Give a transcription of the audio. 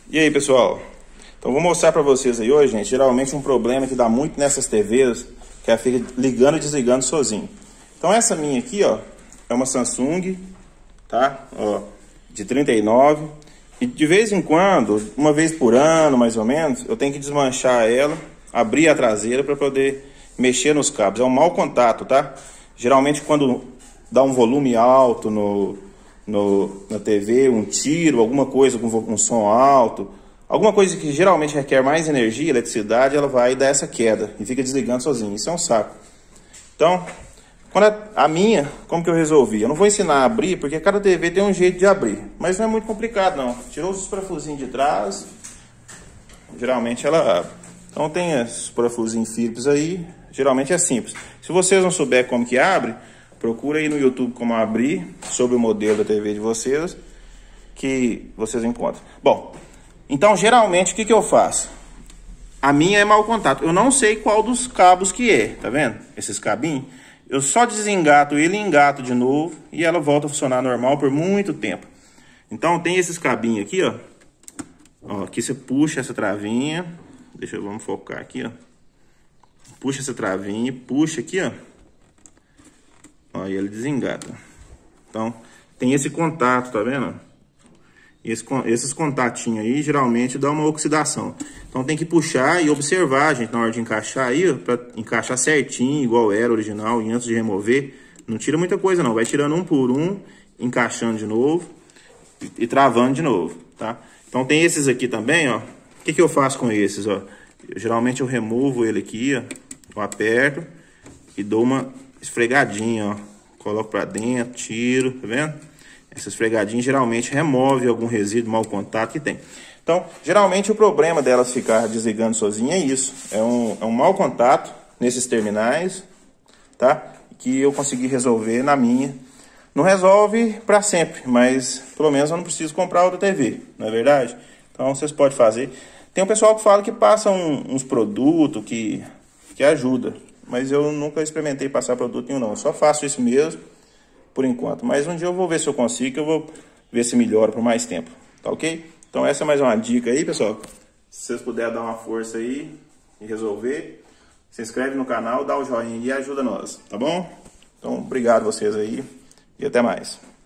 E aí, pessoal? Então vou mostrar para vocês aí hoje, gente, geralmente um problema que dá muito nessas TVs, que ela fica ligando e desligando sozinho. Então essa minha aqui, ó, é uma Samsung, tá? Ó, de 39. E de vez em quando, uma vez por ano, mais ou menos, eu tenho que desmanchar ela, abrir a traseira para poder mexer nos cabos. É um mau contato, tá? Geralmente quando dá um volume alto na TV, um tiro, alguma coisa com um som alto, alguma coisa que geralmente requer mais energia, eletricidade, ela vai dar essa queda e fica desligando sozinho. Isso é um saco. Então, quando a minha, como que eu resolvi? Eu não vou ensinar a abrir, porque cada TV tem um jeito de abrir. Mas não é muito complicado, não. Tirou os parafusinhos de trás, geralmente ela abre. Então tem esses parafusinhos Phillips aí, geralmente é simples. Se vocês não souberem como que abre, procura aí no YouTube como abrir, sobre o modelo da TV de vocês, que vocês encontram. Bom, então geralmente o que eu faço? A minha é mau contato. Eu não sei qual dos cabos que é, tá vendo? Esses cabinhos. Eu só desengato ele e engato de novo e ela volta a funcionar normal por muito tempo. Então tem esses cabinhos aqui, ó. Ó, aqui você puxa essa travinha. Vamos focar aqui, ó. Puxa essa travinha, puxa aqui, ó. Ó, e ele desengata. Então tem esse contato, tá vendo? Esses contatinhos aí geralmente dão uma oxidação. Então tem que puxar e observar, gente, na hora de encaixar aí, para encaixar certinho, igual era original, e antes de remover, não tira muita coisa não, vai tirando um por um, encaixando de novo e travando de novo, tá? Então tem esses aqui também, ó. O que eu faço com esses, ó? Geralmente eu removo ele aqui, ó, eu aperto e dou uma esfregadinha, ó. Coloco para dentro, tiro, tá vendo? Essa esfregadinha geralmente remove algum resíduo, mau contato que tem. Então, geralmente o problema delas ficar desligando sozinha é isso. É um mau contato nesses terminais, tá? Que eu consegui resolver na minha. Não resolve para sempre, mas pelo menos eu não preciso comprar outra TV, não é verdade? Então vocês podem fazer. Tem um pessoal que fala que passa uns produtos que ajuda, mas eu nunca experimentei passar produto nenhum não. Eu só faço isso mesmo por enquanto. Mas um dia eu vou ver se eu consigo, que eu vou ver se melhora por mais tempo, tá ok? Então essa é mais uma dica aí, pessoal. Se vocês puderem dar uma força aí e resolver, se inscreve no canal, dá o joinha e ajuda nós, tá bom? Então obrigado vocês aí e até mais.